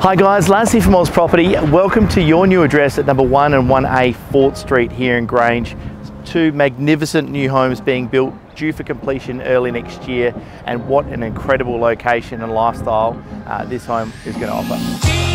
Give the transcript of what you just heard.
Hi guys, Lance here from Oz Property. Welcome to your new address at number 1 and 1A Fort Street here in Grange. Two magnificent new homes being built, due for completion early next year, and what an incredible location and lifestyle this home is going to offer.